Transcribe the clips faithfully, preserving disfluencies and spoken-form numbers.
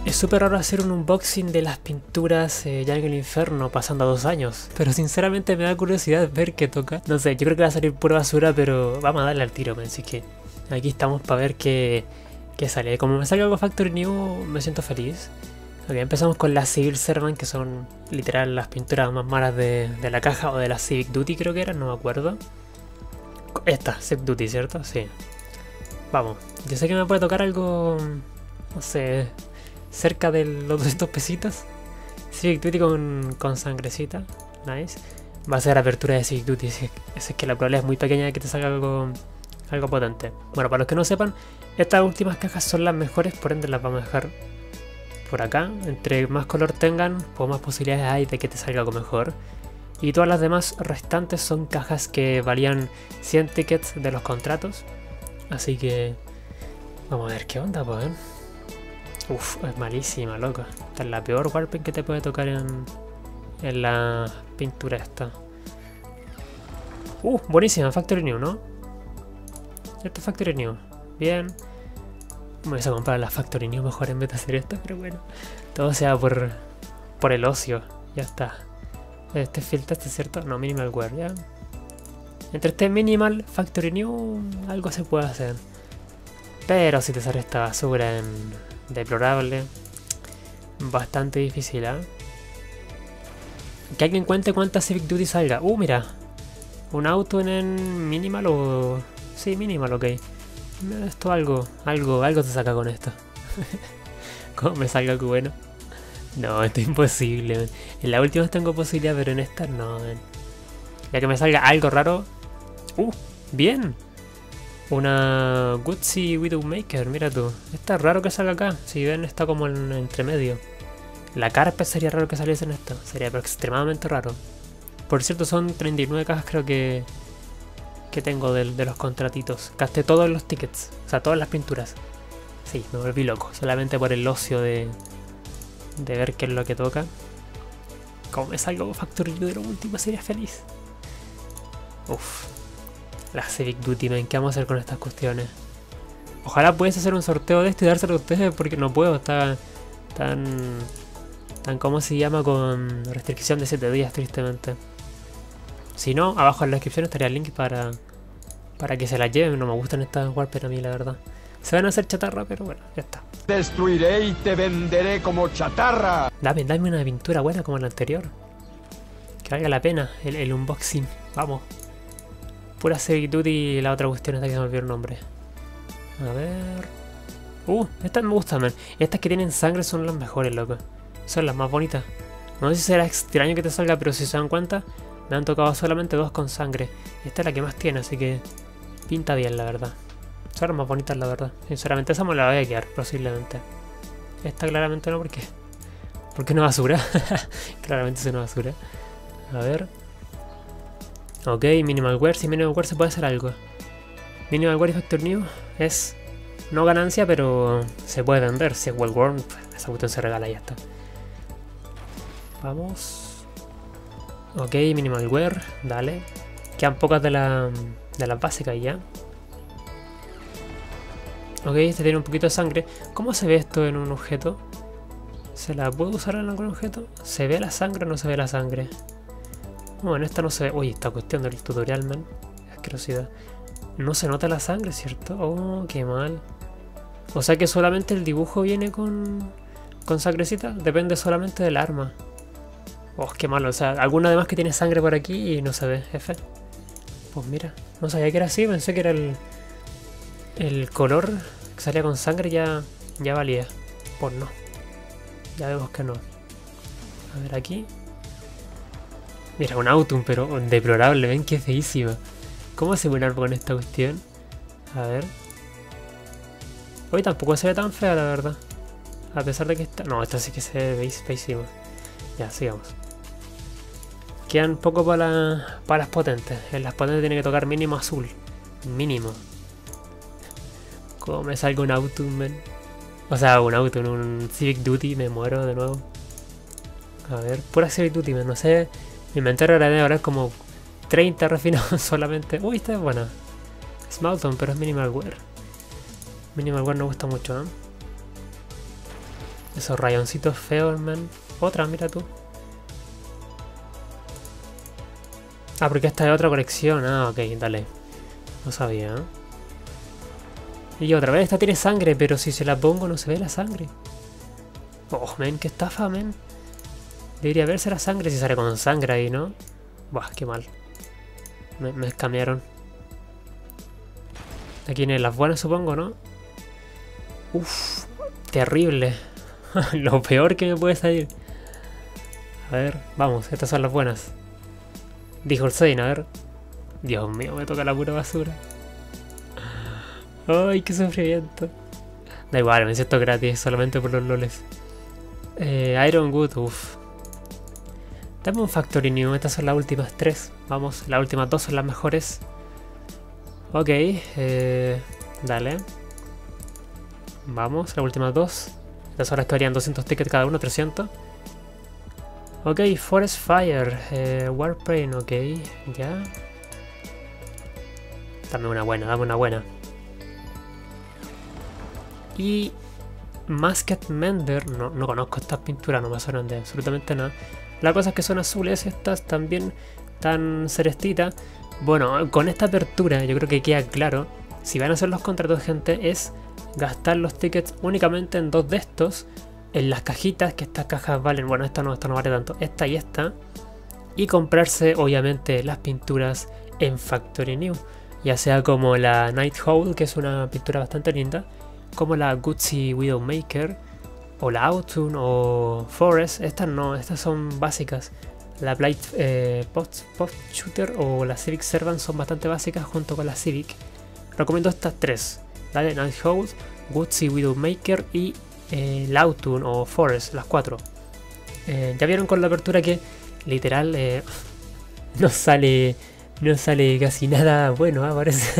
Es súper raro hacer un unboxing de las pinturas eh, ya en el infierno pasando a dos años. Pero sinceramente me da curiosidad ver qué toca. No sé, yo creo que va a salir pura basura, pero vamos a darle al tiro, man. Así que aquí estamos para ver qué, qué sale. Como me salga algo Factory New, me siento feliz. Ok, empezamos con las Civil Servant, que son literal las pinturas más malas de, de la caja, o de la Civic Duty creo que eran, no me acuerdo. Esta, Civic Duty, ¿cierto? Sí. Vamos, yo sé que me puede tocar algo, no sé, cerca de los doscientos pesitos. Civic Duty con, con sangrecita, nice. Va a ser apertura de Civic Duty, si es, es que la probabilidad es muy pequeña de que te salga algo, algo potente. Bueno, para los que no sepan, estas últimas cajas son las mejores, por ende las vamos a dejar por acá. Entre más color tengan, pues más posibilidades hay de que te salga algo mejor. Y todas las demás restantes son cajas que valían cien tickets de los contratos. Así que vamos a ver qué onda, pues. Uf, es malísima, loco. Esta es la peor Warpen que te puede tocar en, en la pintura esta. Uh, buenísima, Factory New, ¿no? Esto es Factory New. Bien. Me voy a comprar la Factory New mejor en vez de hacer esto, pero bueno. Todo sea por, por el ocio. Ya está. Este filtro, este es cierto. No, Minimal Wear, ya. Entre este Minimal, Factory New, algo se puede hacer. Pero si te sale esta basura en deplorable, bastante difícil, ¿eh? Que alguien cuente cuánta Civic Duty salga. Uh, mira. Un auto en el Minimal o... Sí, Minimal, ok. Esto algo, algo, algo se saca con esto. ¿Cómo me salga algo bueno? No, esto es imposible, man. En la última tengo posibilidad, pero en esta no, man. Ya que me salga algo raro. Uh, bien. Una Gutsy Widowmaker, mira tú. Está es raro que salga acá. Si ven, está como en entre medio. La Carpet sería raro que saliese en esto. Sería pero extremadamente raro. Por cierto, son treinta y nueve cajas creo que que tengo de, de los contratitos. Gasté todos los tickets. O sea, todas las pinturas. Sí, me volví loco. Solamente por el ocio de, de ver qué es lo que toca. Como me salgo Factory New de lo último, sería feliz. Uff. La Civic Duty, man. ¿Qué vamos a hacer con estas cuestiones? Ojalá pudiese hacer un sorteo de esto y dárselo a ustedes, porque no puedo. Está tan... tan como se llama, con restricción de siete días, tristemente. Si no, abajo en la descripción estaría el link para para que se las lleven. No me gustan estas Warpen a mí, la verdad. Se van a hacer chatarra, pero bueno, ya está. Destruiré y te venderé como chatarra. Dame, dame una pintura buena como la anterior. Que valga la pena el, el unboxing. Vamos. Pura Civic Duty y la otra cuestión esta que se me olvidó el nombre. A ver... Uh, estas me gustan, man. Estas que tienen sangre son las mejores, loco. Son las más bonitas. No sé si será extraño que te salga, pero si se dan cuenta, me han tocado solamente dos con sangre. Esta es la que más tiene, así que pinta bien, la verdad. Son las más bonitas, la verdad. Sinceramente, esa me la voy a quedar, posiblemente. Esta claramente no, porque... porque no basura. Claramente es una basura. A ver... Ok, Minimal Wear. Si Minimal Wear se puede hacer algo. Minimal Wear y Factory New es no ganancia, pero se puede vender. Si es Well Worn, esa cuestión se regala y ya está. Vamos. Ok, Minimal Wear, dale. Quedan pocas de la de las básicas ya. Ok, este tiene un poquito de sangre. ¿Cómo se ve esto en un objeto? ¿Se la puede usar en algún objeto? ¿Se ve la sangre o no se ve la sangre? Bueno, en esta no se ve... Uy, esta cuestión del tutorial, man. Asquerosidad. No se nota la sangre, ¿cierto? Oh, qué mal. O sea que solamente el dibujo viene con... con sangrecita. Depende solamente del arma. Oh, qué malo. O sea, alguna además que tiene sangre por aquí y no se ve. F. Pues mira, no sabía que era así. Pensé que era el... el color que salía con sangre ya... ya valía. Pues no. Ya vemos que no. A ver aquí... Mira, un Autumn, pero deplorable, ven qué feísima. ¿Cómo se pone con esta cuestión? A ver. Hoy tampoco se ve tan fea, la verdad. A pesar de que está... No, esta sí que se ve feísima. Ya, sigamos. Quedan poco para, la... para las potentes. En las potentes tiene que tocar mínimo azul. Mínimo. ¿Cómo me salga un Autumn, man? O sea, un Autumn, un Civic Duty, me muero de nuevo. A ver, pura Civic Duty, man. No sé... Mi inventario ahora debe haber como treinta refinados solamente. Uy, esta es buena. Smoughton, pero es Minimal Wear. Minimal Wear no gusta mucho, ¿eh? Esos rayoncitos feos, man. Otra, mira tú. Ah, porque esta es otra colección. Ah, ok, dale. No sabía, ¿eh? Y otra vez, esta tiene sangre, pero si se la pongo no se ve la sangre. Oh, men, qué estafa, men. Debería verse la sangre si sale con sangre ahí, ¿no? Buah, qué mal. Me, me escamearon. Aquí vienen las buenas, supongo, ¿no? Uff, terrible. Lo peor que me puede salir. A ver, vamos, estas son las buenas. Dijo el Zane, a ver. Dios mío, me toca la pura basura. Ay, qué sufrimiento. Da igual, me siento gratis, solamente por los loles. Eh, Ironwood, uff. Dame un Factory New, estas son las últimas tres. Vamos, las últimas dos son las mejores. Ok, eh, dale. Vamos, las últimas dos. Estas son las que varían doscientos tickets cada uno, trescientos. Ok, Forest Fire, eh, Warpaint, ok, ya. Dame una buena, dame una buena. Y Masked Mender, no, no conozco estas pinturas, no me suenan de absolutamente nada. La cosa es que son azules estas, también tan celestitas. Bueno, con esta apertura yo creo que queda claro, si van a hacer los contratos, gente, es gastar los tickets únicamente en dos de estos, en las cajitas, que estas cajas valen, bueno, esta no, esta no vale tanto, esta y esta, y comprarse obviamente las pinturas en Factory New, ya sea como la Night Owl, que es una pintura bastante linda, como la Gutsy Widowmaker, o la Autumn, o Forest. Estas no, estas son básicas. La Blight eh, Post, Post Shooter o la Civic Servant son bastante básicas junto con la Civic. Recomiendo estas tres, ¿vale? Night Owl, Gutsy Widowmaker y eh, la Autumn o Forest, las cuatro. Eh, ya vieron con la apertura que literal eh, no sale no sale casi nada bueno, ¿eh? Parece.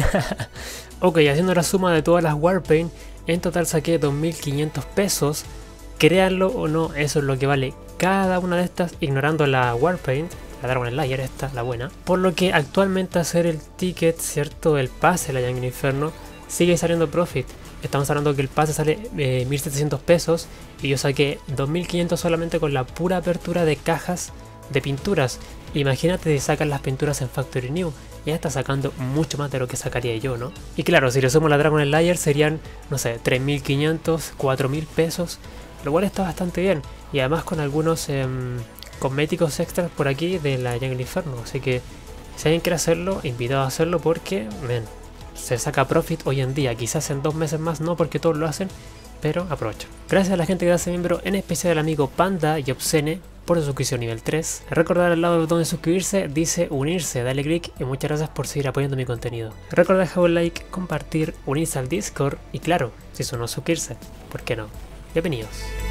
Ok, haciendo la suma de todas las Warpaint, en total saqué dos mil quinientos pesos. Créanlo o no, eso es lo que vale cada una de estas, ignorando la Warpaint, la Dragon Slayer, esta, la buena. Por lo que actualmente hacer el ticket, ¿cierto? El pase, la Jungle Inferno, sigue saliendo profit. Estamos hablando que el pase sale eh, mil setecientos pesos y yo saqué dos mil quinientos solamente con la pura apertura de cajas de pinturas. Imagínate si sacan las pinturas en Factory New, ya está sacando mucho más de lo que sacaría yo, ¿no? Y claro, si le sumo la Dragon Slayer serían, no sé, tres mil quinientos, cuatro mil pesos, lo cual está bastante bien. Y además con algunos eh, cosméticos extras por aquí de la Jungle Inferno, así que si alguien quiere hacerlo, invitado a hacerlo porque, men, se saca profit hoy en día. Quizás en dos meses más no, porque todos lo hacen, pero aprovecho. Gracias a la gente que hace miembro, en especial al amigo Panda y Obscene por su suscripción nivel tres. Recordar al lado del botón de suscribirse dice unirse, dale click y muchas gracias por seguir apoyando mi contenido. Recordad dejar un like, compartir, unirse al Discord y claro, si son no suscribirse, ¿por qué no? Bienvenidos.